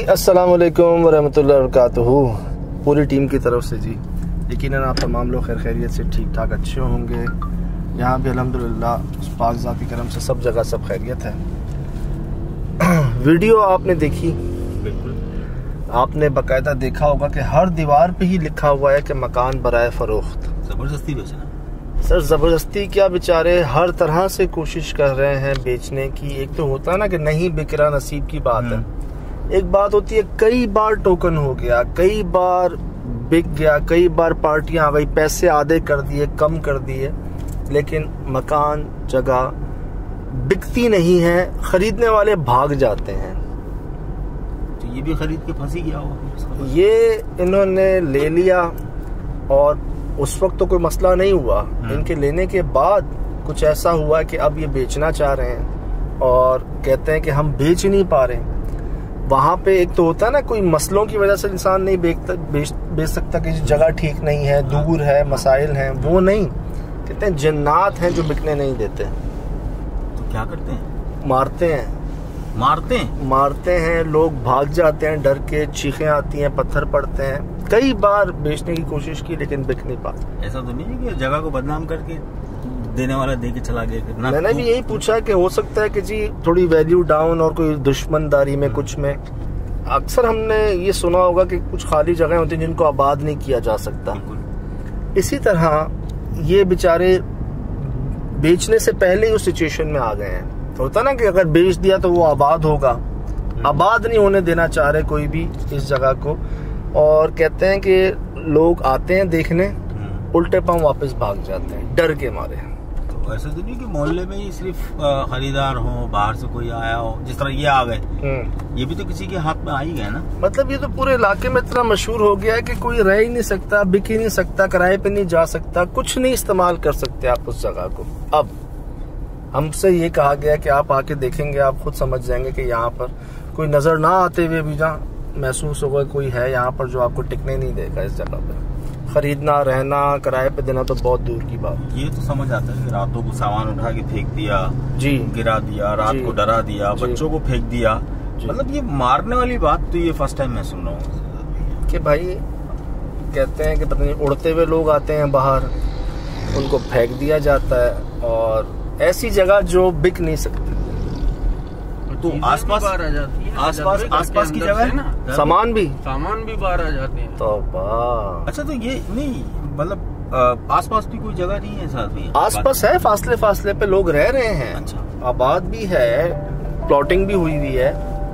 अस्सलाम वालेकुम वरहमतुल्लाहि वबरकातुहू। पूरी टीम की तरफ से जी यकीनन आप तमाम लोग खैर खैरियत से ठीक ठाक अच्छे होंगे। यहाँ भी अल्हम्दुलिल्लाह पाक ज़ात की करम से सब जगह सब खैरियत है। वीडियो आपने देखी, बिल्कुल आपने बाकायदा देखा होगा कि हर दीवार पे ही लिखा हुआ है कि मकान बराए फरोख्त। जबरदस्ती बेचना सर ज़बरदस्ती क्या, बेचारे हर तरह से कोशिश कर रहे हैं बेचने की। एक तो होता है ना कि नहीं बिक रहा, नसीब की बात है। एक बात होती है कई बार टोकन हो गया, कई बार बिक गया, कई बार पार्टियां आ गई, पैसे आधे कर दिए, कम कर दिए, लेकिन मकान जगह बिकती नहीं है, खरीदने वाले भाग जाते हैं। तो ये भी खरीद के फंसी गया होगा। ये इन्होंने ले लिया और उस वक्त तो कोई मसला नहीं हुआ। इनके लेने के बाद कुछ ऐसा हुआ कि अब ये बेचना चाह रहे हैं और कहते हैं कि हम बेच नहीं पा रहे। वहां पे एक तो होता है ना कोई मसलों की वजह से इंसान नहीं बेच सकता कि जगह ठीक नहीं है, दूर है, मसाइल हैं, वो नहीं, कहते हैं जन्नात हैं जो बिकने नहीं देते। तो क्या करते हैं? मारते हैं, लोग भाग जाते हैं डर के, चीखें आती हैं, पत्थर पड़ते हैं। कई बार बेचने की कोशिश की लेकिन बिक नहीं पाते। ऐसा तो नहीं है कि जगह को बदनाम करके देने वाला दे के चला गया। मैंने भी यही पूछा कि हो सकता है कि जी थोड़ी वैल्यू डाउन और कोई दुश्मनदारी में कुछ में। अक्सर हमने ये सुना होगा कि कुछ खाली जगह होती हैं जिनको आबाद नहीं किया जा सकता। इसी तरह ये बेचारे बेचने से पहले ही उस सिचुएशन में आ गए हैं। तो होता ना कि अगर बेच दिया तो वो आबाद होगा, आबाद नहीं होने देना चाह रहे कोई भी इस जगह को। और कहते हैं कि लोग आते हैं देखने, उल्टे पांव वापस भाग जाते हैं डर के मारे। तो ऐसा तो नहीं कि मोहल्ले में ही सिर्फ खरीदार हो, बाहर से कोई आया हो, जिस तरह ये आ गए, ये भी तो किसी के हाथ में आ ही गए ना। मतलब ये तो पूरे इलाके में इतना मशहूर हो गया है कि कोई रह ही नहीं सकता, बिक ही नहीं सकता, किराए पे नहीं जा सकता, कुछ नहीं इस्तेमाल कर सकते आप उस जगह को। अब हमसे ये कहा गया कि आप आके देखेंगे, आप खुद समझ जाएंगे कि यहाँ पर कोई नजर ना आते हुए भी जहाँ महसूस होगा कोई है यहाँ पर जो आपको टिकने नहीं देगा इस जगह पे। खरीदना, रहना, किराए पे देना तो बहुत दूर की बात। ये तो समझ आता है कि रातों को सामान उठा के फेंक दिया, जी गिरा दिया, रात को डरा दिया, बच्चों को फेंक दिया। मतलब ये मारने वाली बात तो ये फर्स्ट टाइम मैं सुन रहा हूँ कि भाई कहते हैं कि पता नहीं उड़ते हुए लोग आते हैं बाहर, उनको फेंक दिया जाता है और ऐसी जगह जो बिक नहीं सकती। तो आसपास आसपास की जगह है ना, सामान भी बाहर आ जाते हैं। तो अच्छा, तो ये नहीं मतलब आसपास भी कोई जगह नहीं है साथ में? आसपास है, फासले पे लोग रह रहे हैं। अच्छा, आबाद भी है, प्लॉटिंग भी हुई हुई है,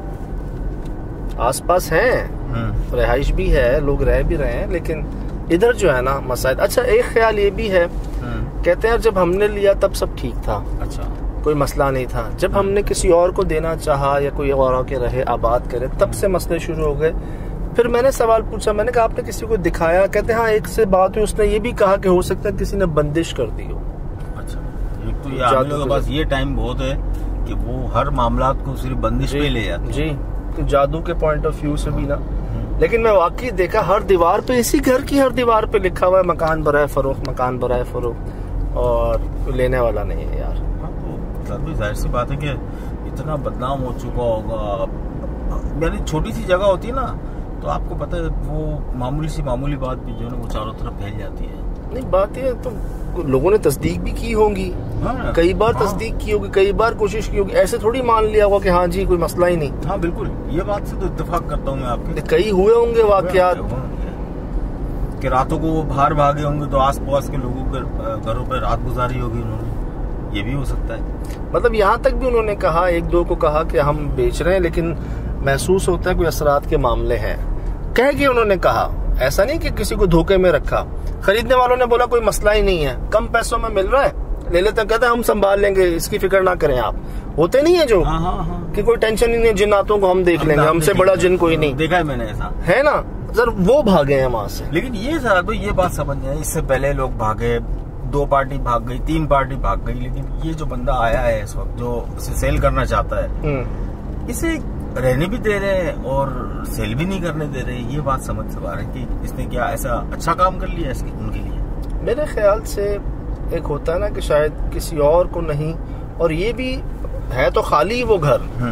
आसपास है, रिहाइश भी है, लोग रह भी रहे हैं। लेकिन इधर जो है ना मसाइल। अच्छा, एक ख्याल ये भी है, कहते हैं जब हमने लिया तब सब ठीक था। अच्छा, कोई मसला नहीं था। जब हमने किसी और को देना चाहा या कोई और आके रहे, आबाद करे, तब से मसले शुरू हो गए। फिर मैंने सवाल पूछा, मैंने कहा आपने किसी को दिखाया? कहते हाँ, एक से बात हुई, उसने ये भी कहा कि हो सकता है किसी ने बंदिश कर दी हो। अच्छा, एक तो ये आदमियों के पास ये टाइम बहुत है कि वो हर मामला को सिर्फ बंदिश पे ले जाते जी, तो जादू के पॉइंट ऑफ व्यू से भी ना। लेकिन मैं वाकई देखा हर दीवार पे, इसी घर की हर दीवार पे लिखा हुआ है मकान बराए फरोख्त, मकान बराए फरोख्त, और लेने वाला नहीं है यार। जाहिर सी बात है कि इतना बदनाम हो चुका होगा। यानी छोटी सी जगह होती है ना, तो आपको पता है वो मामूली बात भी जो है ना वो चारों तरफ फैल जाती है। नहीं, बात ये तो लोगों ने तस्दीक भी की होगी, कई बार तस्दीक की होगी, कई बार कोशिश की होगी। ऐसे थोड़ी मान लिया होगा कि हाँ जी कोई मसला ही नहीं। हाँ बिल्कुल, ये बात से तो इत्तेफाक करता हूँ मैं आपके। कई हुए होंगे वाकयात कि रातों को वो बाहर भागे होंगे तो आस पास के लोगों के घरों पर रात गुजारी होगी उन्होंने, ये भी हो सकता है। मतलब यहाँ तक भी उन्होंने कहा, एक दो को कहा कि हम बेच रहे हैं लेकिन महसूस होता है कोई असरात के मामले हैं, कह के उन्होंने कहा। ऐसा नहीं कि किसी को धोखे में रखा। खरीदने वालों ने बोला कोई मसला ही नहीं है, कम पैसों में मिल रहा है, ले लेते हैं, कहते हैं हम संभाल लेंगे, इसकी फिक्र ना करें आप। होते नहीं है जो कि कोई टेंशन ही नहीं, जिन्नातों को हम देख लेंगे, हमसे बड़ा जिन कोई नहीं। देखा है मैंने ऐसा, है ना सर, वो भागे हैं वहां से। लेकिन ये सर तो ये बात समझ नहीं, इससे पहले लोग भागे, 2 पार्टी भाग गई, 3 पार्टी भाग गई, लेकिन ये जो बंदा आया है इस वक्त जो इसे सेल करना चाहता है, इसे रहने भी दे रहे हैं और सेल भी नहीं करने दे रहे। ये बात समझ से बाहर है कि इसने क्या ऐसा अच्छा काम कर लिया इसके उनके लिए। मेरे ख्याल से एक होता है ना कि शायद किसी और को नहीं, और ये भी है तो खाली वो घर,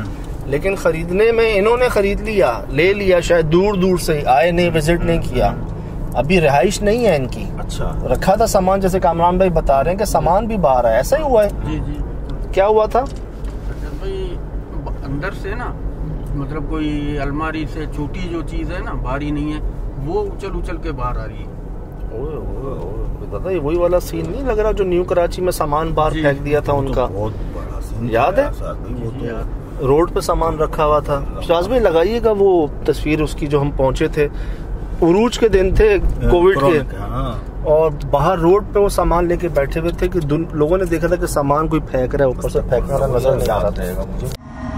लेकिन खरीदने में इन्होंने खरीद लिया, ले लिया, शायद दूर दूर से आए नहीं, विजिट नहीं किया, अभी रिहाइश नहीं है इनकी। अच्छा, रखा था सामान, जैसे कामरान भाई बता रहे हैं कि सामान भी बाहर है, ऐसा ही हुआ है। जी जी। क्या हुआ था भाई, अंदर से ना, मतलब कोई अलमारी से छोटी जो चीज है ना, भारी नहीं है, वो उछल उछल के बाहर आ रही है। दादा ये वही वाला सीन नहीं लग रहा जो न्यू कराची में सामान बाहर फेंक दिया था उनका? बहुत बड़ा सीन याद है? वो तो रोड पे सामान रखा हुआ था। शाज भाई लगाइएगा वो तस्वीर उसकी, जो हम पहुंचे थे, उरूज के दिन थे कोविड के, और बाहर रोड पे वो सामान लेके बैठे हुए थे कि लोगों ने देखा था कि सामान कोई फेंक रहा है, ऊपर से फेंकने वाला नजर नहीं आ रहा था मुझे।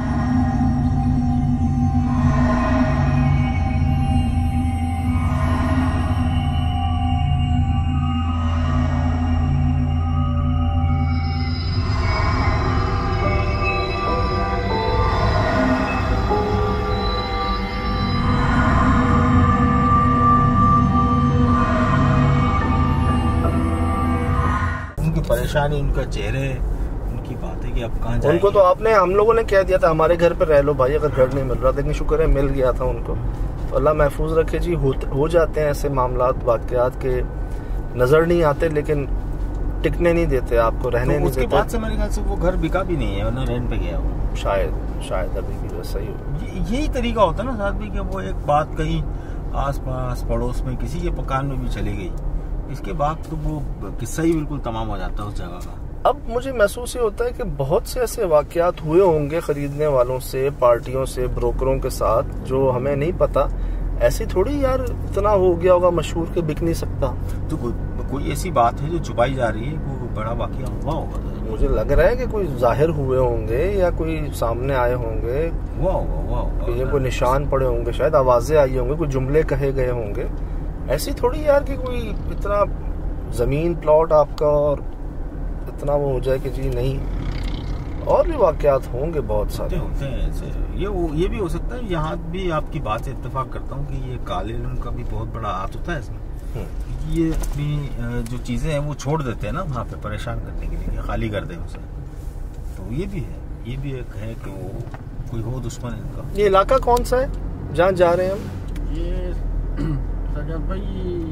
परेशानी, उनका चेहरे, उनकी बातें कि अब कहाँ जाएंगे। उनको तो हम लोगों ने कह दिया था हमारे घर पे रह लो भाई, अगर घर नहीं मिल रहा, लेकिन शुक्र है मिल गया था उनको। तो अल्लाह महफूज रखे जी। हो जाते हैं ऐसे मामलात, वाकयात के नजर नहीं आते, लेकिन टिकने नहीं देते, आपको रहने तो नहीं उसके देते। बाद से मेरे ख्याल से वो घर बिका भी नहीं है, वरना रेंट पे गया वो। शायद अभी भी वैसा ही हो। यही तरीका होता है ना साथ में, कि वो एक बात कहीं आस पास पड़ोस में किसी के मकान में भी चली गई, इसके बाद तो वो किस्सा ही बिल्कुल तमाम हो जाता है उस जगह का। अब मुझे महसूस ये होता है कि बहुत से ऐसे वाकयात हुए होंगे खरीदने वालों से, पार्टियों से, ब्रोकरों के साथ, जो हमें नहीं पता। ऐसी थोड़ी यार इतना हो गया होगा मशहूर के बिक नहीं सकता। तो कोई ऐसी बात है जो छुपाई जा रही है, कोई बड़ा वाकया हुआ होगा? मुझे लग रहा है कि कोई जाहिर हुए होंगे या कोई सामने आए होंगे, हुआ होगा, ये कोई निशान पड़े होंगे, शायद आवाजें आई होंगी, कोई जुमले कहे गए होंगे। ऐसी थोड़ी यार कि कोई इतना जमीन प्लॉट आपका और इतना वो हो जाए कि जी नहीं, और भी वाकयात होंगे बहुत सारे। होते हैं ऐसे। ये भी हो सकता है। यहाँ भी आपकी बात से इत्तेफाक करता हूँ कि ये काले रंग का भी बहुत बड़ा हाथ होता है इसमें। ये अपनी जो चीजें हैं वो छोड़ देते हैं ना वहाँ पे परेशान करने के लिए, खाली कर दे उसे। तो ये भी है, ये भी एक है कि वो कोई हो दुश्मन है इनका। ये इलाका कौन सा है जहाँ जा रहे हैं हम? ये सजाद भाई,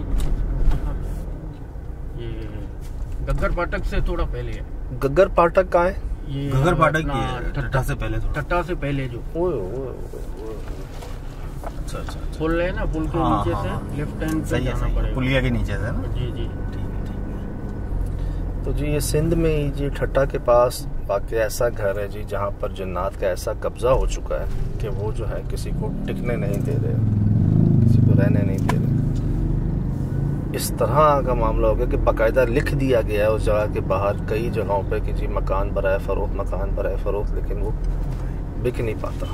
ये गग्गर फाटक से थोड़ा पहले है। गग्गर फाटक कहाँ है? ये गग्गर फाटक की है, टट्टा से पहले, टट्टा से पहले जो अच्छा पुल है ना, पुल के नीचे से लेफ्ट हैंड पे जाना पड़ेगा, पुलिया के नीचे से ना। जी जी, ठीक है। तो जी ये सिंध में ही जी ठट्टा के पास वाकई ऐसा घर है जी जहाँ पर जन्नात का ऐसा कब्जा हो चुका है कि वो जो है किसी को टिकने नहीं दे रहे, किसी को रहने नहीं दे रहे। इस तरह का मामला हो गया कि बाकायदा लिख दिया गया है उस जगह के बाहर कई जगहों पे कि जी मकान बराए फरोख्त, मकान बराए फरोख्त, लेकिन वो बिक नहीं पाता।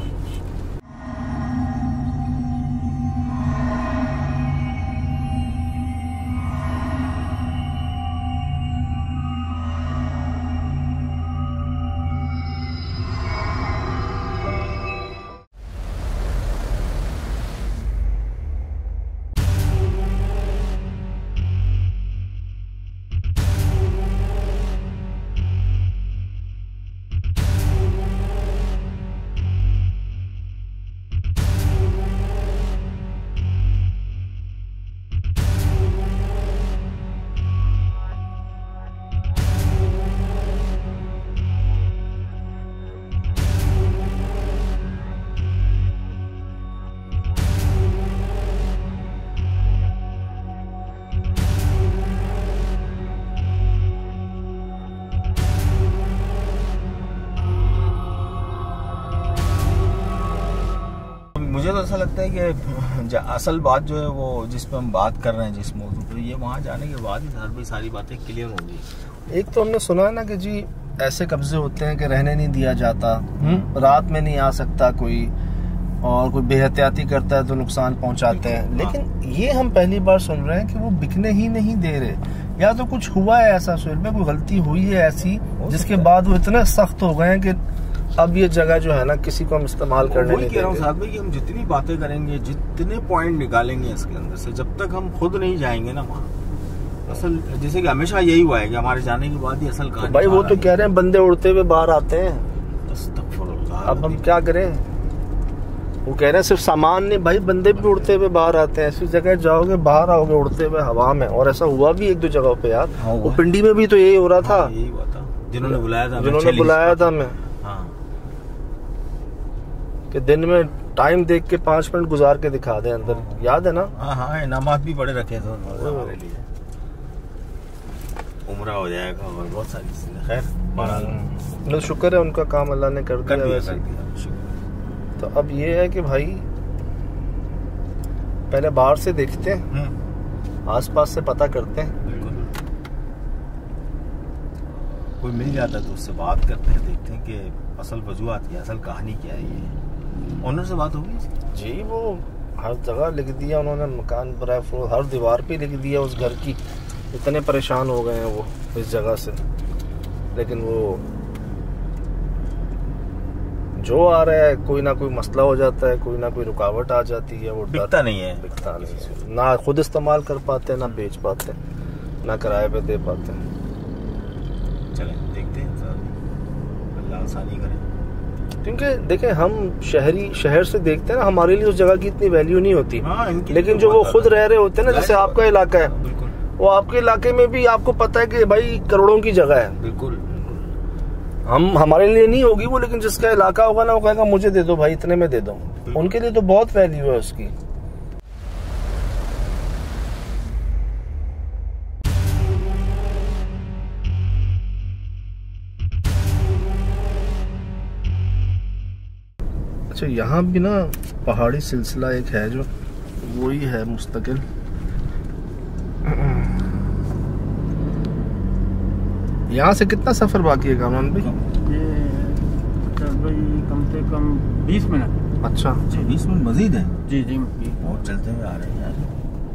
मुझे तो ऐसा लगता है कि असल बात जो है वो जिस पे हम बात कर रहे हैं, जिस मौजू पे, ये वहाँ जाने के बाद ही हर भाई सारी बातें क्लियर होंगी। एक तो हमने सुना है ना कि जी ऐसे कब्जे होते हैं कि रहने नहीं दिया जाता, रात में नहीं आ सकता कोई, और कोई बेहतियाती करता है तो नुकसान पहुंचाते हैं। लेकिन ये हम पहली बार सुन रहे हैं कि वो बिकने ही नहीं दे रहे। या तो कुछ हुआ है ऐसा सुहेल में, कोई गलती हुई है ऐसी जिसके बाद वो इतने सख्त हो गए हैं कि अब ये जगह जो है ना किसी को हम इस्तेमाल करने नहीं कह रहा हूँ साहब भाई कि हम जितनी बातें करेंगे, जितने पॉइंट निकालेंगे इसके अंदर से, जब तक हम खुद नहीं जाएंगे ना वहाँ, असल जैसे कि हमेशा यही हुआ है कि हमारे जाने के बाद ही असल कहानी। भाई वो तो कह रहे हैं बंदे उड़ते हुए बाहर आते हैं, अस्तगफुरुल्लाह। अब हम क्या करें? वो कह रहे हैं सिर्फ सामान नहीं भाई, बंदे भी उड़ते हुए बाहर आते हैं। ऐसी जगह जाओगे बाहर आओगे उड़ते हुए हवा में, और ऐसा हुआ भी एक दो जगह पे यार। हाँ, वो पिंडी में भी तो यही हो रहा था। हाँ, यही हुआ था, जिन्होंने बुलाया था मैं। हाँ, कि दिन में टाइम देख के 5 मिनट गुजार के दिखा दे अंदर। याद है ना? हाँ, इनामात भी बड़े रखे थे हमारे लिए, उम्रा हो जाएगा और बहुत सारी चीजें। खैर शुक्र है उनका काम अल्लाह ने कर दिया वैसे। तो अब ये है कि भाई पहले बाहर से देखते हैं, आसपास से पता करते हैं। कोई मिल जाता है तो उससे बात करते हैं, देखते हैं कि असल वजूहात क्या, असल कहानी क्या है। ये ओनर से बात होगी जी, वो हर जगह लिख दिया उन्होंने, मकान बराए फरोख्त, हर दीवार पे लिख दिया उस घर की। इतने परेशान हो गए हैं वो इस जगह से, लेकिन वो जो आ रहा है कोई ना कोई मसला हो जाता है, कोई ना कोई रुकावट आ जाती है। वो बिकता नहीं है, ना खुद इस्तेमाल कर पाते, ना बेच पाते, ना किराए पे दे पाते। चलें देखते हैं, अल्लाह आसानी करे। क्योंकि देखें हम शहर से देखते हैं ना, हमारे लिए उस जगह की इतनी वैल्यू नहीं होती। लेकिन जो वो खुद रह रहे होते हैं ना, जैसे आपका इलाका है, वो आपके इलाके में भी आपको पता है कि भाई करोड़ों की जगह है। बिल्कुल, हम हमारे लिए नहीं होगी वो, लेकिन जिसका इलाका होगा ना वो कहेगा मुझे दे दो भाई, इतने में दे दो। उनके लिए तो बहुत वैल्यू है उसकी। अच्छा, यहाँ भी ना पहाड़ी सिलसिला एक है जो वही है मुस्तकिल। यहाँ से कितना सफर बाकी है कामरान भाई? ये भाई कम से कम 20 मिनट। अच्छा, 20 मिनट मजीद है? जी बहुत चलते हुए आ रहे हैं यार।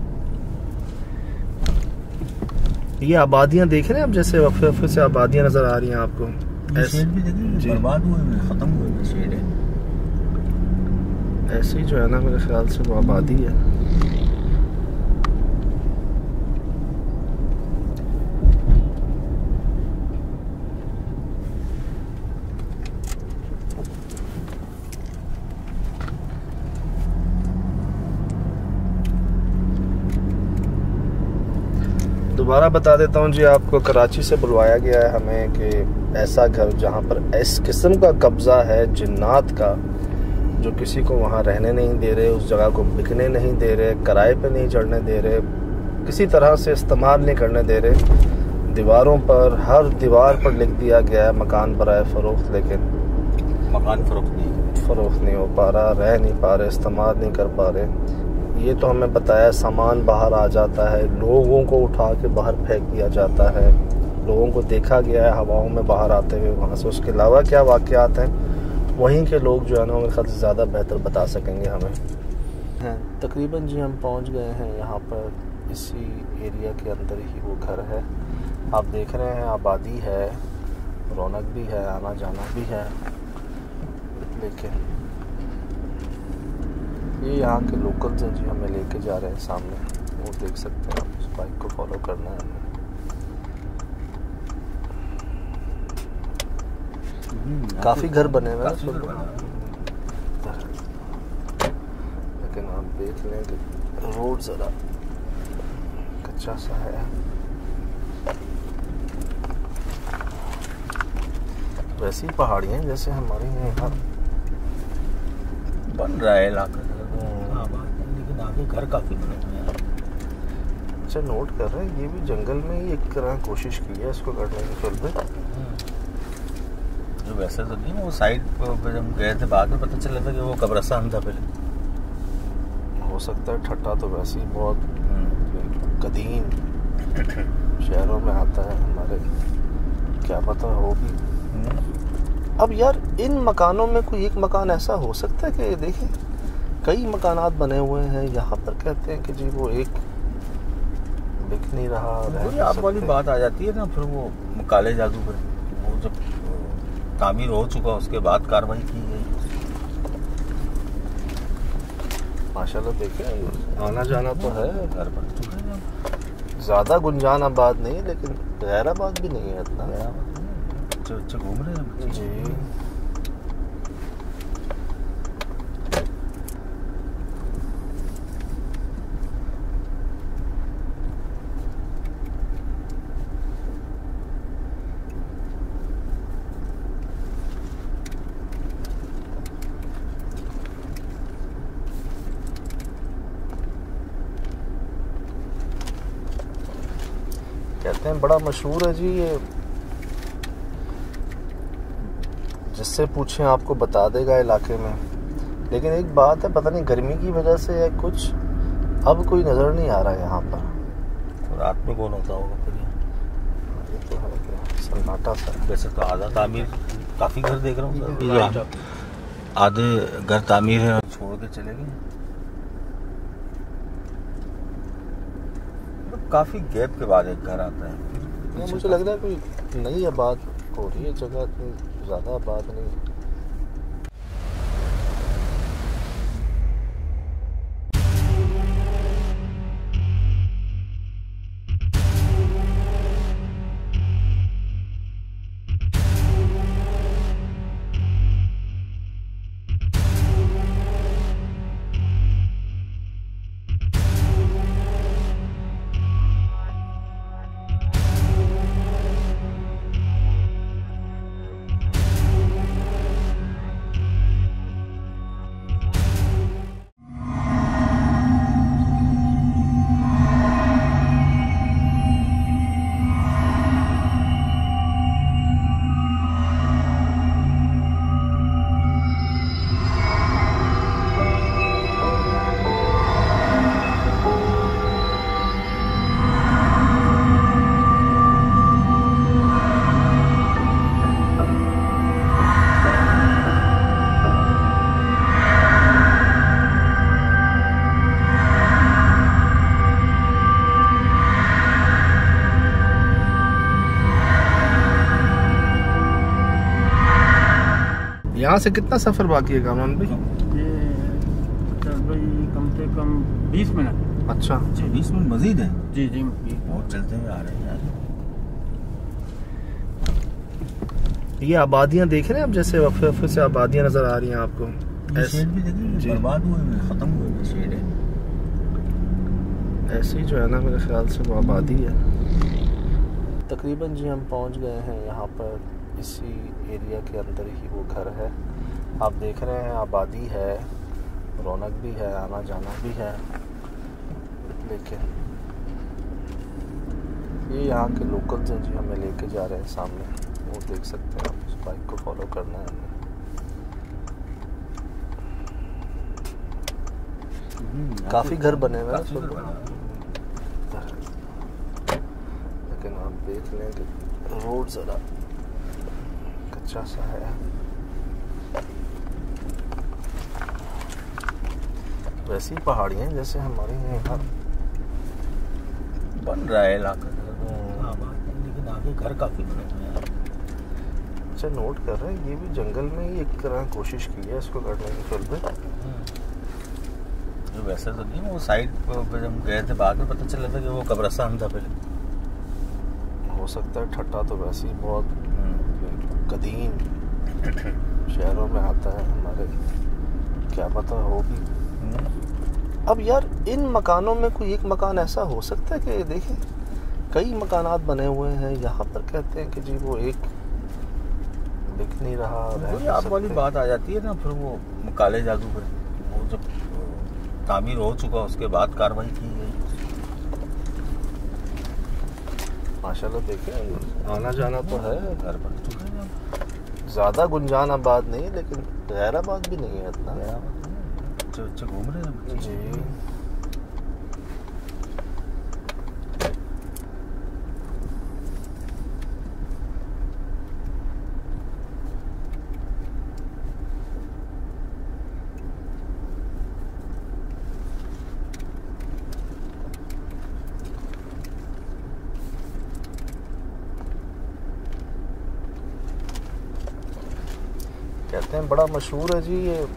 ये आबादियाँ देख रहे हैं अब, जैसे वक्फे से आबादियाँ नजर आ रही हैं आपको। शेड भी देखिए, बर्बाद हुए, खत्म हुए शेड है। ऐसे ही जो है ना, मेरे ख्याल से वो आबादी है। दोबारा बता देता हूँ जी आपको, कराची से बुलवाया गया है हमें कि ऐसा घर जहाँ पर इस किस्म का कब्जा है जिन्नात का, जो किसी को वहाँ रहने नहीं दे रहे, उस जगह को बिकने नहीं दे रहे, किराए पे नहीं चढ़ने दे रहे, किसी तरह से इस्तेमाल नहीं करने दे रहे। दीवारों पर, हर दीवार पर लिख दिया गया है मकान बराए फरोख्त, लेकिन मकान फरोख्त नहीं हो पा रहा, रह नहीं पा रहे, इस्तेमाल नहीं कर पा रहे। ये तो हमें बताया, सामान बाहर आ जाता है, लोगों को उठा के बाहर फेंक दिया जाता है, लोगों को देखा गया है हवाओं में बाहर आते हुए वहाँ से। उसके अलावा क्या वाक़यात हैं वहीं के लोग जो है ना मेरे ख्याल से ज़्यादा बेहतर बता सकेंगे हमें। तकरीबन जी हम पहुँच गए हैं यहाँ पर, इसी एरिया के अंदर ही वो घर है। आप देख रहे हैं आबादी है, रौनक भी है, आना जाना भी है। लेकिन ये यहाँ के लोकल्स हैं जी, हमें लेके जा रहे हैं सामने, वो देख सकते हैं आप। उस बाइक को फॉलो करना है हमें। काफी घर बने हुए हैं, लेकिन आप देख लें कि रोड जरा कच्चा सा है। वैसी पहाड़ियाँ जैसे हमारे यहाँ बन रहा है इलाका, लेकिन आगे घर काफी बने हुए हैं। अच्छा, नोट कर रहे हैं ये भी जंगल में ही एक तरह कोशिश की है इसको करने की फिर जो वैसे तो नहीं, वो साइड पर जब गए थे बाद में पता चला था कि वो कब्रिस्तान था पहले। हो सकता है, ठट्टा तो वैसे ही बहुत कदीम शहरों में आता है हमारे, क्या पता हो भी। अब यार इन मकानों में कोई एक मकान ऐसा हो सकता है कि देखें कई मकानात बने हुए हैं, यहाँ पर कहते हैं कि जी वो एक बिक नहीं रहा। आप वाली बात आ जाती है ना, फिर वो काले जादू पर, वो जब तामीर हो चुका उसके बाद कार्रवाई की गई। माशाल्लाह देखें आना जाना तो है, घर पर चुका है, ज्यादा गुंजान आबाद नहीं, लेकिन गैराबाद भी नहीं है इतना। अच्छा घूम रहे हैं जी। कहते हैं बड़ा मशहूर है जी ये, जिससे पूछें आपको बता देगा इलाके में। लेकिन एक बात है, पता नहीं गर्मी की वजह से है कुछ, अब कोई नज़र नहीं आ रहा है यहाँ पर। रात में कौन होता होगा फिर? ये तो है क्या सन्नाटा सा। वैसे तो आधा तामीर, काफ़ी घर देख रहा हूँ सर, आधे घर तामीर है, छोड़ के चले गए। काफ़ी गैप के बाद एक घर आता है। मुझे लग रहा है कोई नई आबाद हो रही है जगह, इतनी ज़्यादा आबाद नहीं। यहाँ से कितना सफर बाकी है कामरान भाई? ये भाई कम से कम 20 मिनट। अच्छा 20 मिनट मजीद है? जी जी बहुत चलते हुए आ रहे हैं यार। ये आबादियाँ देख रहे हैं आप, जैसे वफे से आबादियाँ नजर आ रही हैं आपको। शेड भी देखिए बर्बाद हुए, खत्म हुए शेड है। ऐसे ही जो है ना, मेरे ख्याल से वो आबादी है तकरीबन। जी हम पहुंच गए हैं यहाँ पर, इसी एरिया के अंदर ही वो घर है। आप देख रहे हैं आबादी है, रौनक भी है, आना जाना भी है। लेकिन ये यहाँ के लोकल्स हैं जी, हमें लेके जा रहे हैं सामने, वो देख सकते हैं आप। उस बाइक को फॉलो करना है हमें। काफ़ी घर बने हुए हैं, लेकिन आप देख लें कि रोड ज़रा कच्चा सा है। वैसी पहाड़ियाँ जैसे हमारे यहाँ बन रहा है इलाका, लेकिन आगे घर काफ़ी बने हुए हैं। अच्छा नोट कर रहे हैं, ये भी जंगल में ही एक तरह कोशिश की है इसको करने की फिर भी। वैसे तो नहीं, वो साइड पे जब गए थे बाद में पता चला था कि वो कब्रिस्तान था पहले। हो सकता है ठट्टा तो वैसे ही बहुत कदीम शहरों में आता है हमारे, क्या पता हो भी। अब यार इन मकानों में कोई एक मकान ऐसा हो सकता है कि देखें कई मकानात बने हुए हैं यहाँ पर, कहते हैं कि जी वो एक दिख नहीं रहा। आप वाली बात आ जाती है ना फिर वो काले जादू पर, वो जब तामीर हो चुका उसके बाद कार्रवाई की गई। माशाल्लाह देखें आना जाना तो है, घर बन चुके हैं, ज़्यादा गुंजान आबाद नहीं लेकिन गैराबाद भी नहीं है इतना। बच्चे बच्चे घूम रहे हैं जी। कहते हैं बड़ा मशहूर है जी ये।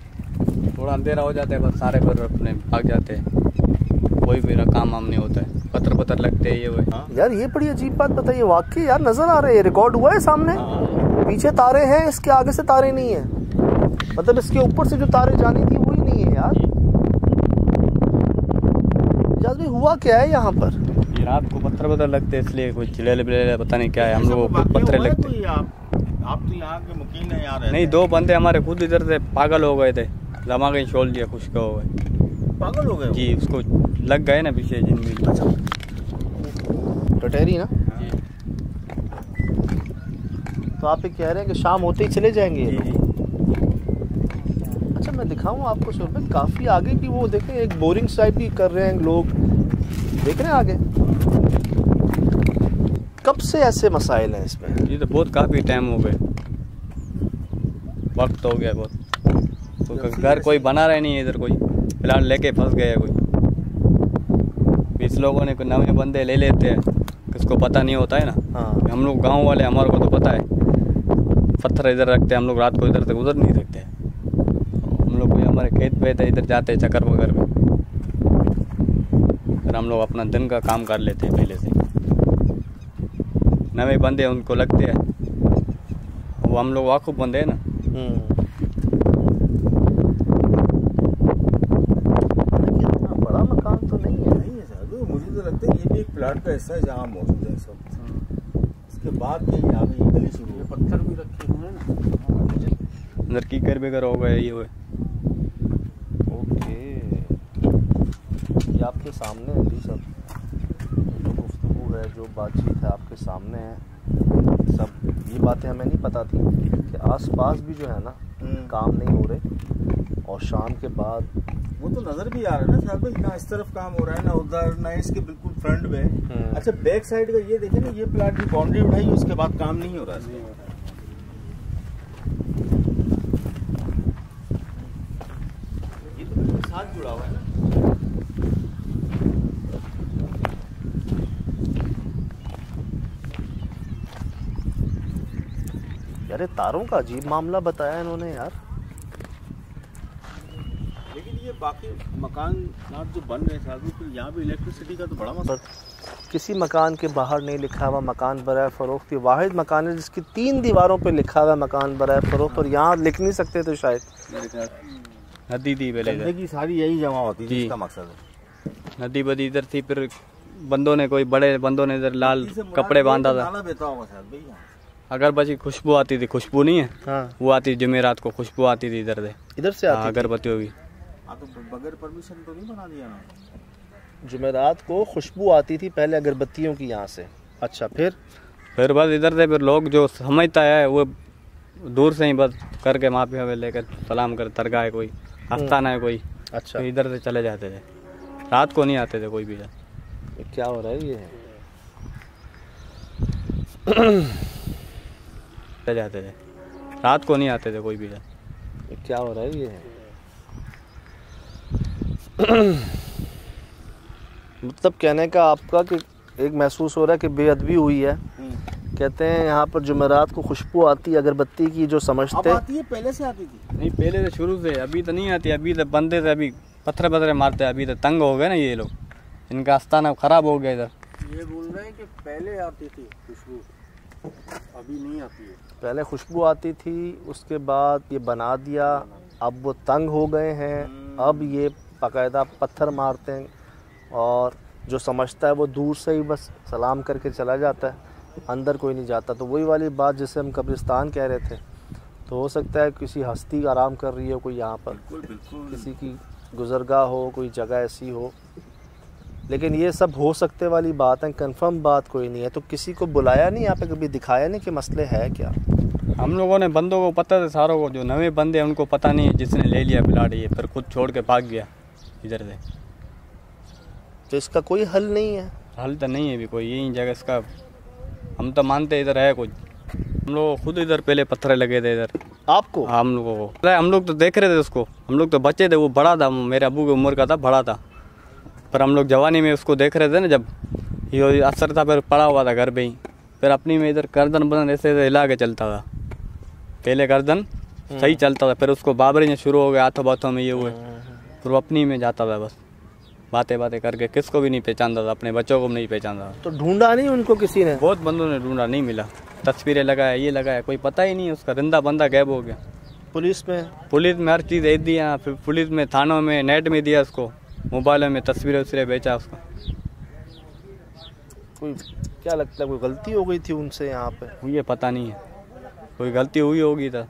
थोड़ा अंधेरा हो जाता है बस सारे फिर अपने भाग जाते हैं, कोई मेरा काम वाम नहीं होता है। पत्थर लगते हैं ये हुए। यार ये बड़ी अजीब बात बताइए, वाकई यार नजर आ रहे हैं, रिकॉर्ड हुआ है सामने। पीछे तारे हैं, इसके आगे से तारे नहीं है, मतलब इसके ऊपर से जो तारे जानी थी वही नहीं है यार। भाई हुआ क्या है यहाँ पर? ये रात को पत्थर लगते हैं, इसलिए कोई चिड़ैल बिड़ैल पता नहीं क्या है, हम लोगों को पत्थर लगते। आप तो यहाँ के मुकीम है यार? नहीं, 2 बंदे हमारे खुद इधर से पागल हो गए थे, दमाग ही छोड़ दिया, खुश हो गए। पागल हो गए जी, उसको लग गए ना पीछे जिन। अच्छा, टटेरी ना? तो आप ये कह रहे हैं कि शाम होते ही चले जाएंगे? अच्छा, मैं दिखाऊं आपको शोरबत, काफी आगे की वो देखें, एक बोरिंग टाइप की कर रहे हैं लोग, देख रहे हैं आगे। कब से ऐसे मसाइल हैं इसमें? ये तो बहुत काफी टाइम हो गए, वक्त हो गया बहुत। तो घर कोई बना रहा नहीं है इधर, कोई प्लाट लेके फंस गया कोई। 20 लोगों ने नए बंदे ले लेते हैं, किसको पता नहीं होता है ना। हाँ। हम लोग गांव वाले, हमारे को तो पता है, पत्थर इधर रखते हैं हम लोग, रात को इधर से गुजर नहीं सकते। हम लोग कोई हमारे खेत पे थे, इधर जाते चक्कर वगैरह में, फिर हम लोग अपना दिन का काम कर लेते हैं पहले से। नए बंदे उनको लगते हैं, वो हम लोग वाकुफ बंदे हैं ना। बड़ा मकान तो नहीं है। मुझे तो लगता है ये भी एक प्लाट का हिस्सा है जहाँ मौजूद है सब। इसके बाद में यहाँ पे गली शुरू है, पत्थर भी रखे हुए हैं ना, अंदर कीकर बेकर हो गए ये हुए। ओके, ये आपके सामने है जी सब, जो गुफ्तगू है, जो बातचीत है आपके सामने है सब। ये बातें हमें नहीं पता थी कि आसपास भी जो है ना काम नहीं हो रहे, और शाम के बाद वो तो नजर भी आ रहा है ना साहब भाई, ना इस तरफ काम हो रहा है ना उधर, ना इसके बिल्कुल फ्रंट में। अच्छा, बैक साइड का ये देखे ना, ये प्लाट की बाउंड्री उठाई, उसके बाद काम नहीं हो रहा है। ये तो साथ जुड़ा हुआ है ना। यार तारों का अजीब मामला बताया इन्होंने यार। लेकिन ये बाकी मकान जो बन रहे हैं तो यहाँ भी इलेक्ट्रिसिटी का तो बड़ा मसला। किसी मकान के बाहर नहीं लिखा हुआ मकान बराए फरोख्त, ये वाहिद मकान है जिसकी 3 दीवारों पे लिखा हुआ मकान बराए फरोख्त, और यहाँ लिख नहीं सकते थे शायद। नदी थी पहले, जिंदगी सारी यही जमा होती थी, इसका मकसद है। नदी बदी इधर थी, फिर बंदों ने, कोई बड़े बंदों ने इधर लाल कपड़े बांधा था। अगरबत्ती खुशबू आती थी, खुशबू नहीं है हाँ। वो आती, जुमेरात को खुशबू आती थी इधर से, इधर से आती अगरबत्ती होगी। तो बगैर परमिशन तो नहीं बना दिया ना? जुमेरात को खुशबू आती थी पहले अगरबत्तियों की यहाँ से। अच्छा, फिर बस इधर से फिर लोग जो समझता है वो दूर से ही बस करके वहाँ पे लेकर सलाम कर, दरगाह है कोई, आस्थान है कोई। अच्छा, तो इधर से चले जाते थे, रात को नहीं आते थे कोई भी। क्या हो रहा है ये? चले जाते थे, रात को नहीं आते थे कोई भी। क्या हो रहा है ये? मतलब कहने का आपका कि एक महसूस हो रहा है कि बेअदबी हुई है। कहते हैं यहाँ पर जुमेरात को खुशबू आती है अगरबत्ती की, जो समझते आती है, पहले से आती थी? नहीं, पहले से शुरू से, अभी तो नहीं आती। अभी तो बंदे से अभी पत्थर मारते हैं, अभी तो तंग हो गए ना ये लोग, इनका आस्थाना खराब हो गया इधर। ये बोल रहे हैं कि पहले आती थी खुशबू, अभी नहीं आती है। पहले खुशबू आती थी, उसके बाद ये बना दिया, अब वो तंग हो गए हैं, अब ये बाकायदा पत्थर मारते हैं, और जो समझता है वो दूर से ही बस सलाम करके चला जाता है, अंदर कोई नहीं जाता। तो वही वाली बात जिसे हम कब्रिस्तान कह रहे थे, तो हो सकता है किसी हस्ती आराम कर रही हो कोई यहाँ पर, किसी की गुजरगाह हो, कोई जगह ऐसी हो, लेकिन ये सब हो सकते वाली बात है, कंफर्म बात कोई नहीं है। तो किसी को बुलाया नहीं यहाँ पे, कभी दिखाया नहीं कि मसले है क्या? हम लोगों ने बंदों को पता था सारों को, जो नए बंदे हैं उनको पता नहीं है, जिसने ले लिया प्लाट ये फिर खुद छोड़ के भाग गया इधर से। तो इसका कोई हल नहीं है? हल तो नहीं है भी कोई, यही जगह इसका हम तो मानते इधर है कुछ। हम लोग खुद इधर पहले पत्थर लगे थे इधर। आपको? हम लोगों को, हम लोग तो देख रहे थे उसको, हम लोग तो बच्चे थे, वो बड़ा था, मेरे अबू की उम्र का था, बड़ा था, पर हम लोग जवानी में उसको देख रहे थे ना, जब ये असर था, फिर पड़ा हुआ था घर पे ही, फिर अपनी में इधर गर्दन बदन ऐसे हिला के चलता था, पहले गर्दन सही चलता था, फिर उसको बाबरी में शुरू हो गया, हाथों बाथों में ये हुए, फिर वो अपनी में जाता था बस। बातें बातें करके किसको भी नहीं पहचानता था, अपने बच्चों को भी नहीं पहचानता था। तो ढूंढा नहीं उनको किसी ने? बहुत बंदों ने ढूंढा, नहीं मिला। तस्वीरें लगाया, ये लगाया, कोई पता ही नहीं उसका, रिंदा बंदा गायब हो गया। पुलिस में हर चीज़ दे दिया, फिर पुलिस में, थानों में, नेट में दिया उसको, मोबाइल में तस्वीरें वस्वीरें बेचा उसको। कोई क्या लगता है कोई गलती हो गई थी उनसे यहाँ पे? ये पता नहीं है, कोई गलती हुई होगी तो।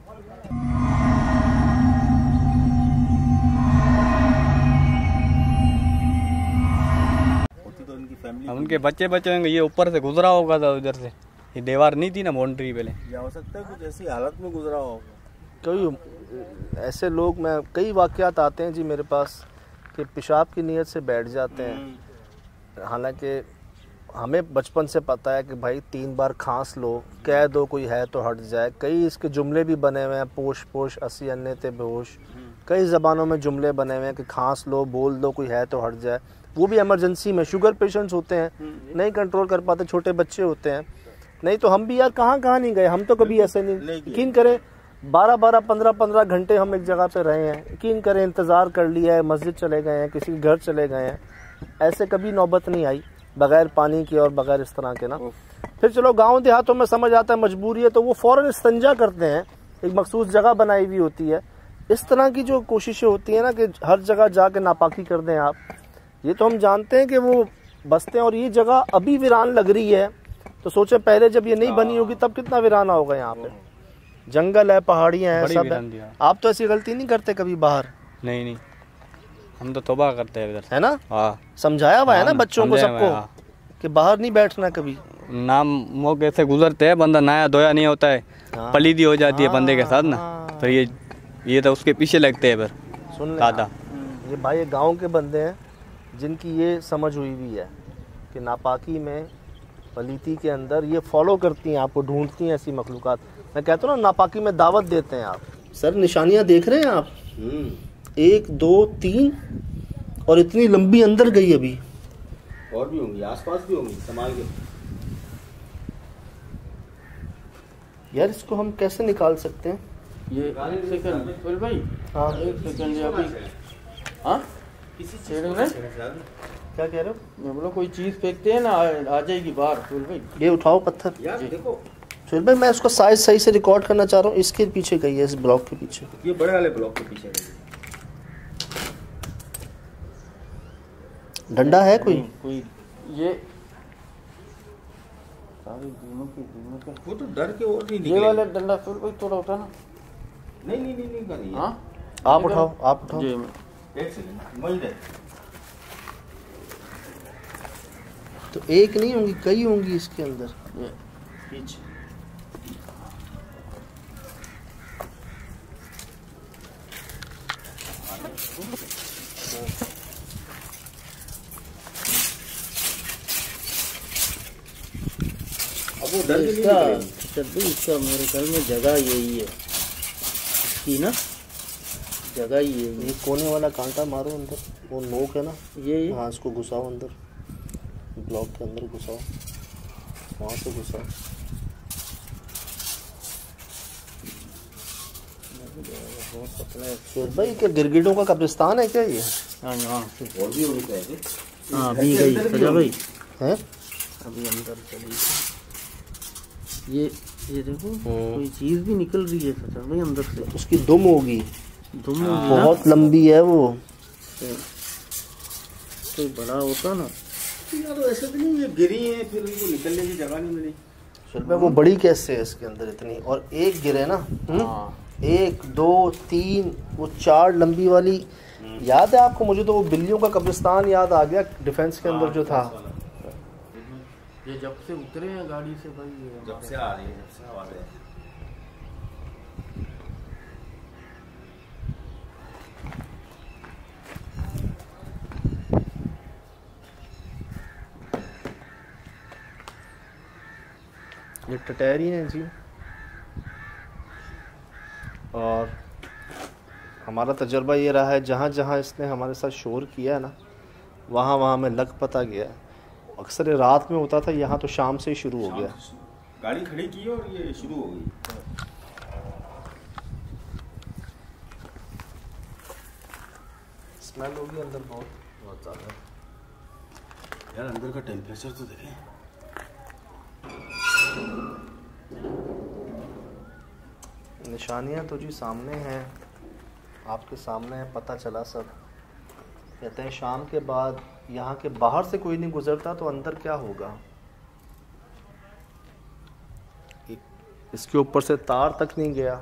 उनके बच्चे होंगे, ये ऊपर से गुजरा होगा था उधर से, ये दीवार नहीं थी ना बाउंड्री पहले, या हो सकता है कुछ ऐसी हालत में गुजरा होगा। कई ऐसे लोग, मैं कई वाकयात आते हैं जी मेरे पास कि पेशाब की नीयत से बैठ जाते हैं। हालांकि हमें बचपन से पता है कि भाई 3 बार खांस लो, कह दो कोई है तो हट जाए। कई इसके जुमले भी बने हुए हैं, पोश पोश असी अन्य ते बेहोश। कई ज़बानों में जुमले बने हुए हैं कि खांस लो, बोल दो कोई है तो हट जाए। वो भी इमरजेंसी में, शुगर पेशेंट्स होते हैं, नहीं कंट्रोल कर पाते, छोटे बच्चे होते हैं। नहीं तो हम भी यार कहाँ नहीं गए, हम तो कभी ऐसे नहीं। यकीन करें 12-12, 15-15 घंटे हम एक जगह पे रहे हैं। यकीन करें इंतज़ार कर लिया है, मस्जिद चले गए हैं, किसी घर चले गए हैं, ऐसे कभी नौबत नहीं आई बगैर पानी की और बगैर इस तरह के ना। फिर चलो गांव देहातों में समझ आता है मजबूरी है, तो वो फ़ौरन इस्तंजा करते हैं, एक मखसूस जगह बनाई हुई होती है। इस तरह की जो कोशिशें होती हैं ना कि हर जगह जाके नापाकी कर दें आप, ये तो हम जानते हैं कि वो बसते हैं। और ये जगह अभी वीरान लग रही है, तो सोचे पहले जब ये नहीं बनी होगी तब कितना वीराना होगा। यहाँ पे जंगल है, पहाड़ियाँ हैं, सब है। आप तो ऐसी गलती नहीं करते कभी बाहर? नहीं, हम तो तौबा करते हैं इधर, है ना? हाँ, समझाया हुआ है ना बच्चों को, सबको कि बाहर नहीं बैठना कभी। नाम मौके से गुजरते हैं, बंदा नया धोया नहीं होता है, पलीदी हो जाती है बंदे के साथ ना, फिर ये तो उसके पीछे लगते हैं। फिर सुन दादा, ये भाई गांव के बंदे हैं जिनकी ये समझ हुई भी है कि नापाकी में, पलीती के अंदर ये फॉलो करती हैं, आपको ढूंढती हैं ऐसी मखलूक़ात। मैं कहता हूँ ना, नापाकी में दावत देते हैं आप। सर निशानियाँ देख रहे हैं आप? 1 2 3 और इतनी लंबी अंदर गई अभी, और भी होंगी, आसपास भी होंगी, संभाल के। यार इसको हम कैसे निकाल सकते हैं? ये एक सेकंड भाई, हाँ एक सेकंड अभी, हाँ किसी क्या कह रहे हो? मैं बोला कोई चीज फेंकते हैं ना, आ जाएगी बाहर। सुहेल भाई ये उठाओ पत्थर। यार देखो सुहेल भाई, मैं उसका साइज सही से रिकॉर्ड करना चाह रहा हूँ। इसके पीछे गई है, इस ब्लॉक के पीछे, ये बड़े वाले ब्लॉक के पीछे डंडा है कोई? ये वो तो डर के और नहीं ये वाला डंडा सुहेल भाई थोड़ा होता ना। नहीं कर रही है। हाँ आप उठाओ जी, एक सेकंड, वहीं रहे। तो एक नहीं होंगी, कई होंगी इसके अंदर। ये पीछे अब वो डर के नहीं निकलेगी। इसका मेरे ख्याल में जगह यही है कि ना, जगह ही है। ये कोने वाला कांटा मारो अंदर, वो नोक है ना, ये हाँ इसको घुसाओ अंदर, ब्लॉक के अंदर घुसाओ, वहाँ से घुसाओ। सुहेल भाई क्या गिरगिटों का कब्रिस्तान है क्या ये? हाँ और भी होनी चाहिए। हाँ अभी गई सजा भाई हैं? अभी अंदर चली। ये देखो कोई चीज भी निकल रही है सजा भाई अंदर से। उसकी दुम होगी, दुम होगी, बहुत लंबी है वो। कोई बड़ा होता ना। यार तो ऐसे तो नहीं, ये गिरी है फिर उनको निकलने की जगह नहीं मिली। सुहेल भाई वो बड़ी कैसे है इसके अंदर इतनी? और एक गिरे ना, 1 2 3 वो 4 लंबी वाली। याद है आपको? मुझे तो वो बिल्लियों का कब्रिस्तान याद आ गया, डिफेंस के अंदर जो था। ये जब से उतरे हैं गाड़ी से भाई, जब से आ रही है, जब से आवाज है। ये टटहरी हैं जी, और हमारा तजर्बा ये रहा है जहाँ जहाँ इसने हमारे साथ शोर किया है ना, वहाँ वहाँ हमें लग पता गया है। अक्सर ये रात में होता था, यहाँ तो शाम से ही शुरू हो गया। गाड़ी खड़ी की और ये शुरू हो गई। स्मेल होगी अंदर बहुत ज़्यादा। यार अंदर का टेम्परेचर तो देखें। निशानियाँ तो जी सामने हैं, आपके सामने है, पता चला सब। कहते हैं शाम के बाद यहाँ के बाहर से कोई नहीं गुजरता तो अंदर क्या होगा। इसके ऊपर से तार तक नहीं गया।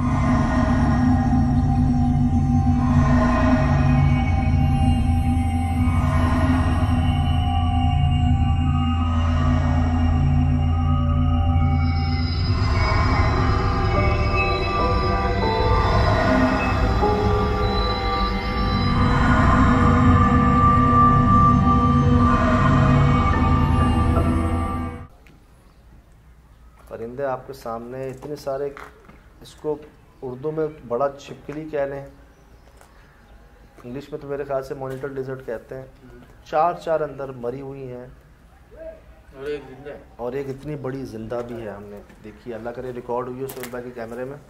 परिंदे आपके सामने इतने सारे, इसको उर्दू में बड़ा छिपकली कह लें, इंग्लिश में तो मेरे ख्याल से मॉनिटर लिजर्ड कहते हैं। चार अंदर मरी हुई हैं और एक इतनी बड़ी जिंदा भी है। हमने देखी, अल्लाह करे रिकॉर्ड हुई है सोहेल भाई के कैमरे में।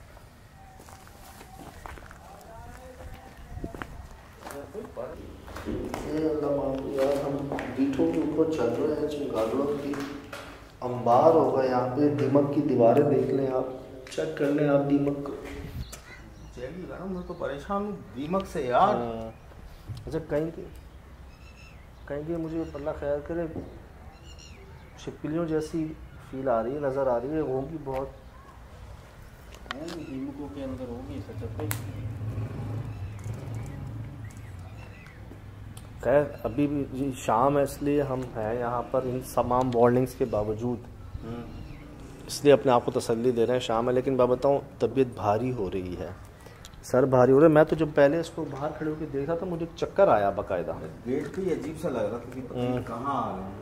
यार हम बीठों के ऊपर चल रहे हैं, चिंगारियों की अंबार होगा यहाँ पे। दीमक की दीवारें देख लें आप, चेक कर लें आप दीमक को। मैं तो परेशान हूँ दीमक से यार। अच्छा कहीं मुझे अल्लाह खैर करे, छिपकलियों जैसी फील आ रही है, नज़र आ रही है। होगी बहुत, दीमकों के अंदर होगी सच। खैर अभी भी शाम है, इसलिए हम हैं यहाँ पर इन तमाम वार्निंग्स के बावजूद, इसलिए अपने आप को तसल्ली दे रहे हैं। शाम है लेकिन मैं बताऊँ तबीयत भारी हो रही है, सर भारी हो रहा है। मैं तो जब पहले इसको बाहर खड़े होकर देखा तो मुझे चक्कर आया बाकायदा। गेट भी अजीब सा लग रहा था कि पता नहीं कहाँ आ रहे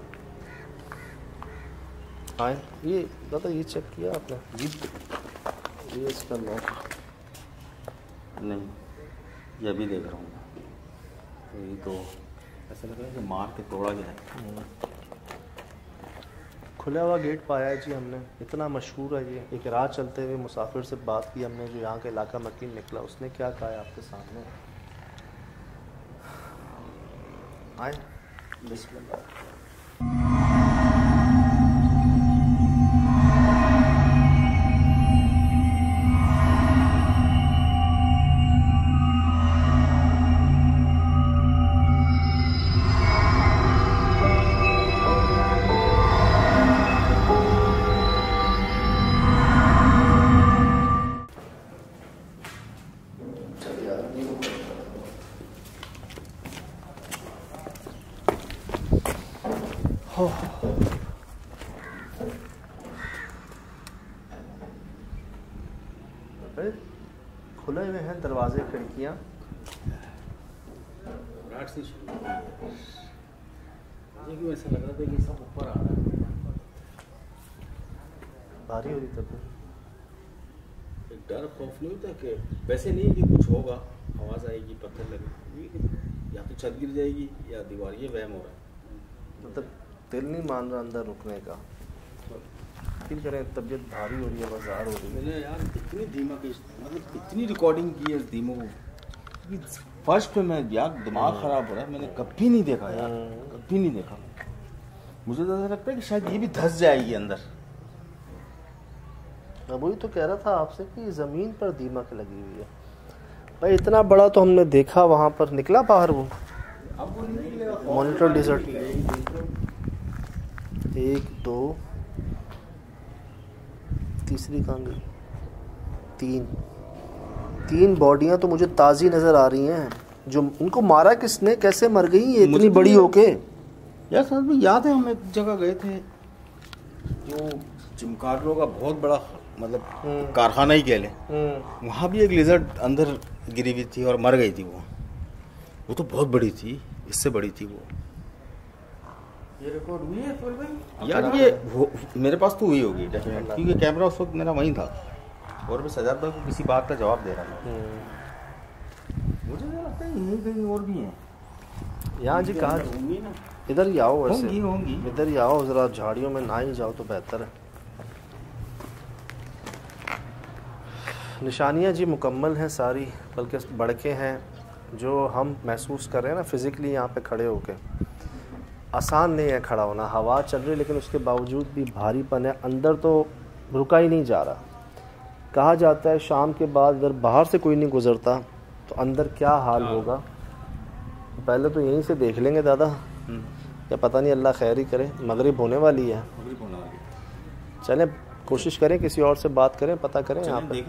हैं। ये दादा ये चेक किया आपने? ये इसका लॉक नहीं, ये अभी देख रहा हूँ। तो ये तो ऐसा लग रहा है कि मार के तोड़ा गया है। खुला हुआ गेट पाया है जी हमने, इतना मशहूर है ये। एक राह चलते हुए मुसाफिर से बात की हमने, जो यहाँ के इलाका मकीन निकला। उसने क्या कहा है आपके सामने, आए बिस्मिल्लाह। खुले हुए हैं दरवाजे खिड़कियाँ। ऐसा लग रहा था कि सब ऊपर आ रहा है, भारी हो रही तब एक डर खौफ नहीं होता कि वैसे नहीं कि कुछ होगा, आवाज़ आएगी, पत्थर लगेगी, या तो छत गिर जाएगी या दीवार, ये वहम हो रहा है। मतलब दिल नहीं मान रहा अंदर रुकने का। फील करें तबीयत भारी हो रही है, बाजार हो रही है। मैंने यार इतनी दीमक, मतलब इतनी रिकॉर्डिंग की है इस दीमक को, फर्स्ट पे मैं यार दिमाग ख़राब हो रहा है। मैंने कभी नहीं देखा यार, कभी नहीं देखा। मुझे तो ऐसा लगता है कि शायद ये भी धंस जाएगी अंदर। मैं वही तो कह रहा था आपसे कि ज़मीन पर दीमक लगी हुई है भाई। इतना बड़ा तो हमने देखा, वहाँ पर निकला बाहर वो मॉनिटर लिजर्ड। 1 2 तीसरी कहाँ गई? 3 बॉडियां तो मुझे ताज़ी नज़र आ रही हैं। जो उनको मारा किसने, कैसे मर गई ये इतनी बड़ी होके? यार सर भी याद है, हम एक जगह गए थे जो चिमकारों का बहुत बड़ा मतलब कारखाना ही कह लें, वहाँ भी एक लिजर्ड अंदर गिरी हुई थी और मर गई थी। वो तो बहुत बड़ी थी, इससे बड़ी थी वो। ये रिकॉर्ड हुई है सोहेल भाई? यार ये मेरे पास तो हुई होगी डेफिनेट, क्योंकि कैमरा उस वक्त मेरा वहीं था और मैं सजाद भाई को किसी बात का जवाब दे रहा था। मुझे तो लगता है यहीं कहीं और भी हैं। यहाँ जी कहाँ होंगी ना, इधर ही आओ, वैसे होंगी इधर ही आओ, ज़रा झाड़ियों में ना ही जाओ तो बेहतर है। निशानियाँ जी मुकम्मल हैं सारी, बल्कि बढ़ के हैं जो हम महसूस कर रहे हैं ना फिज़िकली यहाँ पे खड़े होके। आसान नहीं है खड़ा होना। हवा चल रही लेकिन उसके बावजूद भी भारीपन है, अंदर तो रुका ही नहीं जा रहा। कहा जाता है शाम के बाद अगर बाहर से कोई नहीं गुजरता तो अंदर क्या हाल होगा। पहले तो यहीं से देख लेंगे दादा, या पता नहीं अल्लाह खैर ही करे। मगरिब होने वाली है, चलें कोशिश करें किसी और से बात करें, पता करें यहाँ पर।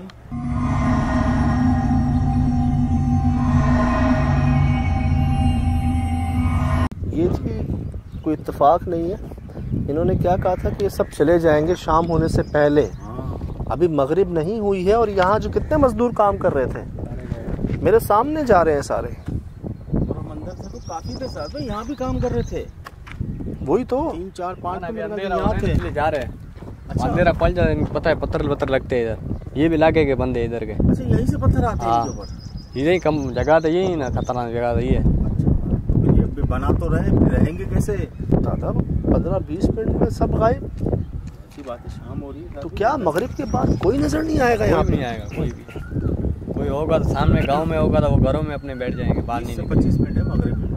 ये जी कोई इत्तेफाक नहीं है, इन्होंने क्या कहा था कि ये सब चले जाएंगे शाम होने से पहले। अभी मगरिब नहीं हुई है और यहाँ जो कितने मजदूर काम कर रहे थे मेरे सामने जा रहे हैं सारे। मंदिर से तो काफी थे साहब, यहाँ भी काम कर रहे थे। वही तो 3 4 5 यहाँ थे जा रहे हैं। अंधेरा पल जाए, पता है पत्थर लगते हैं इधर। ये भी इलाके के बंदे इधर के। अच्छा, यहीं से पत्थर आते हैं। यही कम जगह तो यही ना, खतरनाक जगह तो ये है। ये बना तो रहेंगे कैसे दादा? 15-20 मिनट में सब गायब। ऐसी बात है, शाम हो रही है तो क्या मगरिब के बाद कोई नजर नहीं आएगा यहाँ पे? नहीं आएगा कोई भी। कोई होगा तो सामने गांव में होगा तो वो घरों में अपने बैठ जाएंगे, बाहर नहीं। 25 मिनट है मगरिब में।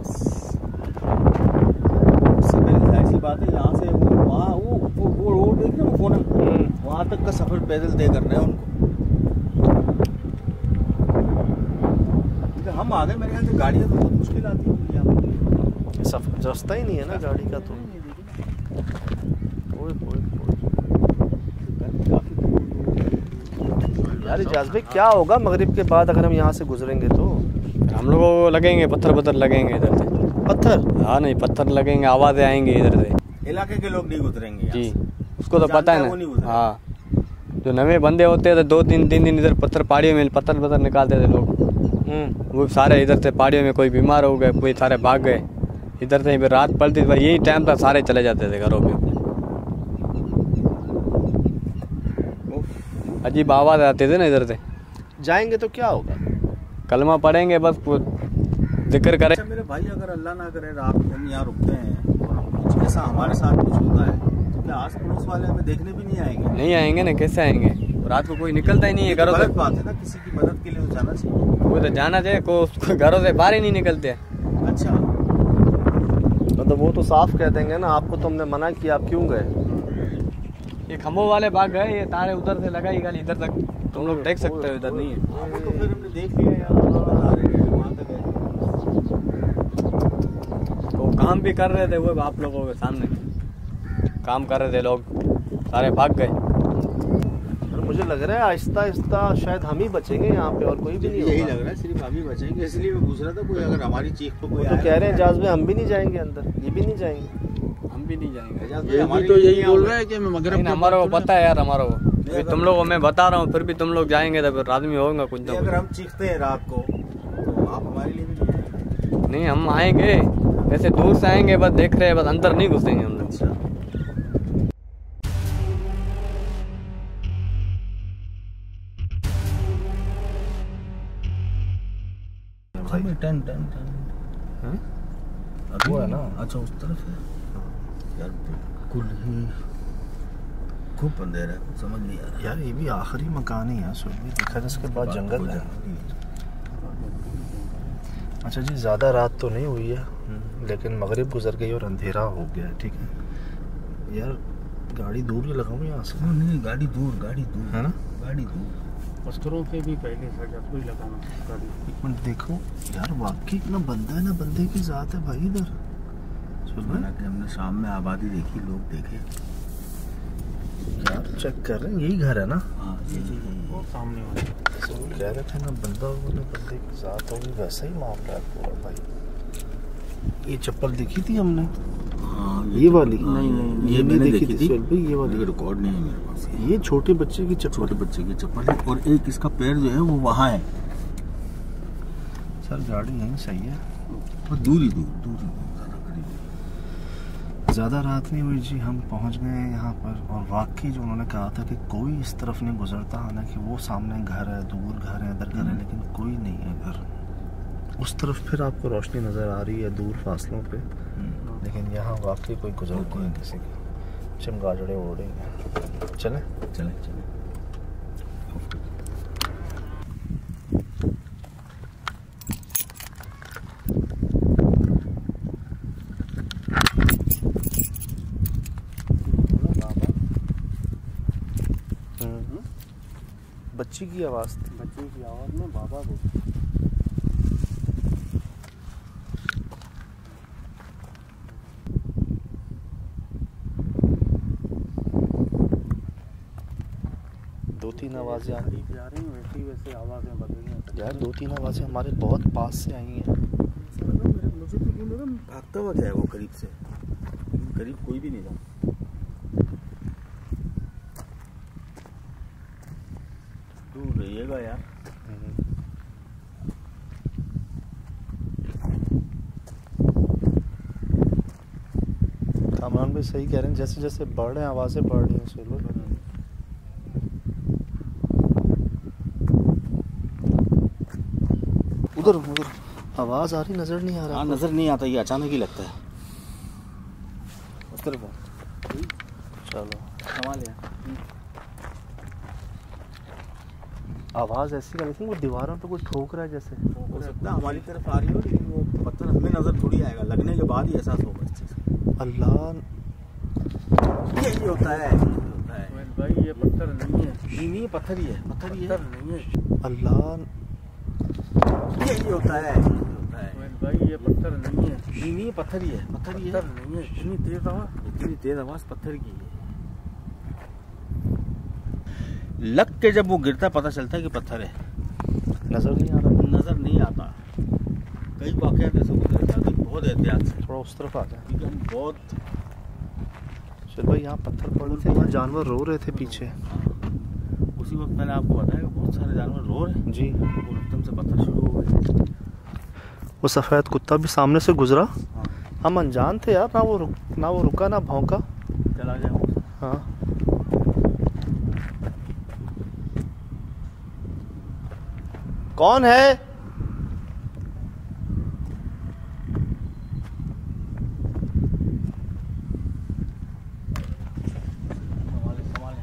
इससे पहले ऐसी बात है, यहाँ से वहाँ वो रोड देख रहे हो फोन, वहाँ तक का सफर पैदल तय करना है उनको। हम आ गए, मेरे ख्याल से गाड़ियाँ तो बहुत मुश्किल आती है सफर रास्ता ही नहीं है ना गाड़ी का। तो यार इजाज़ भाई क्या होगा मगरिब के बाद अगर हम यहाँ से गुजरेंगे तो? हम लोगों को लगेंगे पत्थर लगेंगे इधर से। पत्थर? हाँ नहीं, पत्थर लगेंगे, आवाज़ें आएंगी इधर से। इलाके के लोग नहीं गुजरेंगे जी, उसको तो पता है ना। हाँ, जो नए बंदे होते हैं तो 2-3 दिन इधर पहाड़ियों में पत्थर निकालते थे लोग। वो सारे इधर से पहाड़ियों में, कोई बीमार हो गए, कोई सारे भाग गए इधर से। फिर रात पड़ती थी, यही टाइम था सारे चले जाते थे घरों में। अजीब आवाज़ आती थी ना इधर से। जाएंगे तो क्या होगा? कलमा पढ़ेंगे, बस जिक्र करें। मेरे भाई, अगर अल्लाह ना करे रात को हम यहाँ रुकते हैं और कुछ ऐसा हमारे साथ कुछ होता है तो क्या आस पड़ोस वाले हमें देखने भी नहीं आएंगे? नहीं आएंगे ना, कैसे आएंगे? रात को कोई निकलता ही नहीं है घरों से। बात है ना, किसी की मदद के लिए तो जाना चाहिए। वो तो जाना चाहिए, कोई घरों से बाहर ही नहीं निकलते। अच्छा, तो वो तो साफ कह देंगे ना, आपको तो हमने मना किया, आप क्यों गए? ये खंभों वाले भाग गए, ये तारे उधर से लगाई खाली इधर तक, तुम लोग देख सकते हो, इधर नहीं है। वो तो फिर हमने देख लिया यार, वहाँ तक है। वो काम भी कर रहे थे, वो आप लोगों के सामने काम कर रहे थे लोग, सारे भाग गए। मुझे लग रहा है आहिस्ता आहिस्ता शायद हम ही बचेंगे यहाँ पे, और कोई भी नहीं। यही लग रहा है, सिर्फ हम ही बचेंगे। इसलिए मैं पूछ रहा था, कोई अगर हमारी चीख पे कोई तो कह रहे हैं इजाज़ भाई हम भी नहीं जाएंगे अंदर, ये भी नहीं जाएंगे। हम भी नहीं जाएंगे। तो यही बोल रहा है कि मगरिब हमारा को पता है यार, हमारा को तुम लोगों को मैं बता रहा हूँ, फिर भी तुम लोग जाएंगे तो फिर आदमी होगा कुछ ना। अगर हम चीखते हैं रात को तो आप हमारे लिए भी नहीं, हम आएंगे ऐसे दूर से आएंगे, बस देख रहे हैं, बस अंदर नहीं घुसेंगे हम लोग। टन वो है ना। अच्छा, उस तरफ है यार, बिल्कुल ही खूब अंधेरा है, समझ नहीं आ रहा यार। ये भी आखिरी मकान ही है, सुबह देखा था, इसके बाद जंगल है। अच्छा जी, ज़्यादा रात तो नहीं हुई है, लेकिन मगरिब गुजर गई और अंधेरा हो गया। ठीक है यार, गाड़ी दूर ही लगाऊं यहाँ से? नहीं, गाड़ी दूर है ना, गाड़ी दूर। पत्थरों से भी पहले कोई लगाना गाड़ी। एक मिनट देखो यार, वाकई इतना बंदा है ना, बंदे की जात है भाई इधर। कि हमने शाम में आबादी देखी, लोग देखे यार, चेक कर रहे हैं, यही घर है ना? हाँ, वो सामने वाले कह रहे थे ना, बंदा बंदे की जात होगी, वैसा ही मामला है पूरा भाई। ये चप्पल देखी थी हमने? हाँ, ये वाली? नहीं, ये नहीं देखी थी भाई, ये वाली रिकॉर्ड नहीं है मेरे पास। ये छोटे बच्चे की चप्पल, छोटे बच्चे की चप्पल है, और एक इसका पैर जो है वो वहाँ है। सर गाड़ी यहीं सही है, और दूर ही दूर ज़्यादा रात नहीं हुई जी, हम पहुंच गए यहाँ पर। और वाकई जो उन्होंने कहा था कि कोई इस तरफ नहीं गुजरता, हालांकि वो सामने घर है, दूर घर है, इधर घर है, लेकिन कोई नहीं है घर। उस तरफ फिर आपको रोशनी नज़र आ रही है दूर फासलों पे, लेकिन यहाँ वाकई कोई गुजरती है किसी की। चमगादड़ें उड़ रही हैं। चलें चले। बच्ची की आवाज़ थी। बच्चे की आवाज़ में बाबा को। दो तीन आवाज़ें आ रही जा रही हैं वैसे आवाज़ें बदल रही यार, 2-3 आवाज़ें हमारे बहुत पास से आई हैं। मुझे तो क्यों लगा भागता हुआ गया है वो करीब से, करीब कोई भी नहीं था। दूर रहिएगा यार। कामरान भाई सही कह रहे हैं, जैसे जैसे बढ़ रहे हैं आवाज़ें बढ़ रही हैं। सुनो उधर उधर आवाज़ आ रही, नज़र नहीं आ रहा। हाँ नज़र नहीं आता, ये अचानक ही लगता है। उस तरफ चलो संभाल यार। आवाज़ ऐसी कर रही, वो दीवारों पे कुछ ठोक रहा है जैसे। हो सकता है हमारी तरफ आ रही हो, लेकिन वो पत्थर हमें नज़र थोड़ी आएगा, लगने के बाद ही एहसास होगा इस चीज़ का। अल्लाह, यही होता है, यही होता है भाई। ये पत्थर नहीं है, नहीं पत्थर ही है, पत्थर ही है। पत्थर नहीं है अल्लाह, यही होता है, यही होता है भाई। ये पत्थर नहीं है, नहीं पत्थर ही है, पत्थर ही है। पत्थर नहीं है। इतनी तेज आवाज़ पत्थर की है। लग के जब वो गिरता पता चलता है कि पत्थर है, नज़र नहीं आ रहा। नजर नहीं आता। कई वाक़यात ऐसे गुजरे जाते बहुत एहतियात से, थोड़ा उस तरफ आ जाए। क्योंकि हम बहुत चल भाई, यहाँ पत्थर पड़ रहे थे, यहाँ जानवर रो रहे थे पीछे। उसी वक्त मैंने आपको बताया कि बहुत सारे जानवर रो रहे हैं जी, और एकदम से पत्थर शुरू हो गए। वो सफ़ेद कुत्ता भी सामने से गुजरा। हाँ हम अनजान थे यार, ना वो रुका ना भौंका। चला गया। हाँ, कौन है? संभाले संभाले।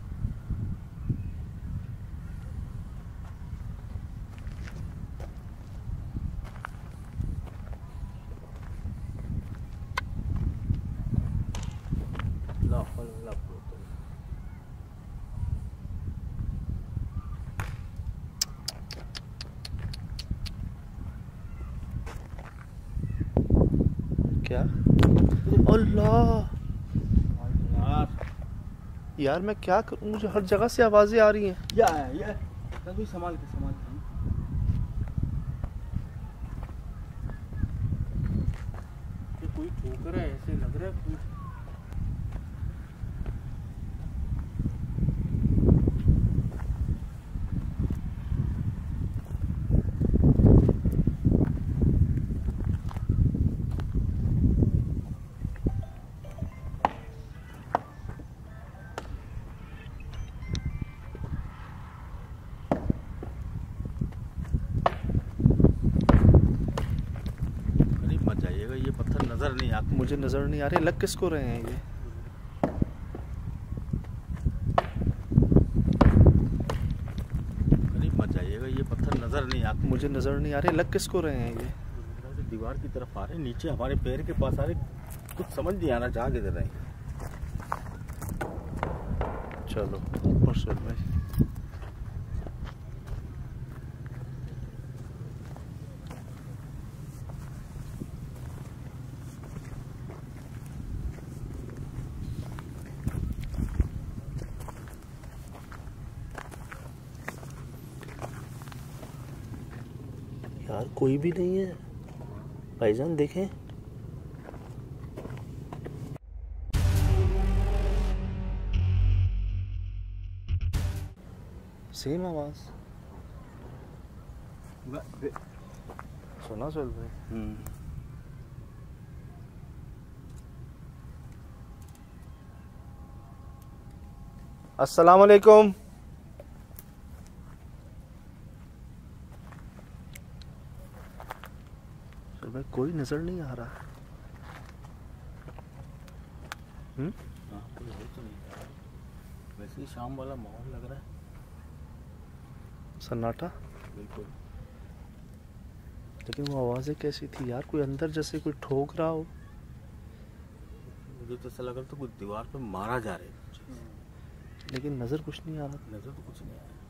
क्या? अल्लाह यार, मैं क्या करूं? मुझे हर जगह से आवाजें आ रही हैं। ये तभी संभाल के कोई ठोकर है, ऐसे लग रहा है। ये पत्थर नजर नहीं आते। मुझे नजर नहीं आ रहे, लग किसको रहे हैं ये? करीब मत जाइएगा, ये पत्थर नजर नहीं आते। मुझे नजर नहीं आ रहे, लग किसको रहे हैं ये? दीवार की तरफ आ रहे, नीचे हमारे पैर के पास आ रहे, कुछ समझ नहीं आ रहा जहाँ गिर रहे हैं। चलो ऊपर चल भाई। यार कोई भी नहीं है भाईजान, देखें। सेम आवाज सुना चल भाई। अस्सलाम वालेकुम। भाई कोई नजर नहीं आ रहा। वैसे ही शाम वाला माहौल लग रहा है, सन्नाटा बिल्कुल। लेकिन वो आवाजें कैसी थी यार? कोई अंदर जैसे कोई ठोक रहा हो। मुझे तो ऐसा लग रहा था कुछ दीवार पे मारा जा रहा है। लेकिन नजर कुछ नहीं आ रहा। नजर तो कुछ नहीं आया।